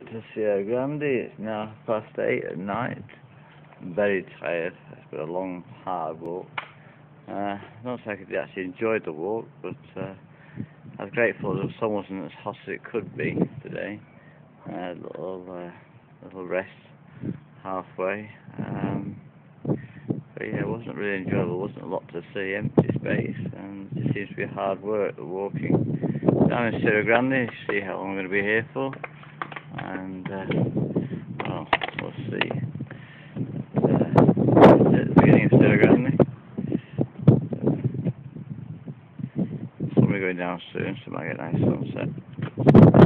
To see how Grande, it's now past 8 at night. I'm very tired. It's been a long, hard walk. Not like I actually enjoyed the walk, but I was grateful the sun wasn't as hot as it could be today. A little rest halfway. But yeah, it wasn't really enjoyable. There wasn't a lot to see, empty space, and it just seems to be hard work, the walking. Down in Sierra Grande, see how long I'm going to be here for. And well, we'll see. At the beginning of Sierra Grande. Somebody going down soon, so I might get a nice sunset.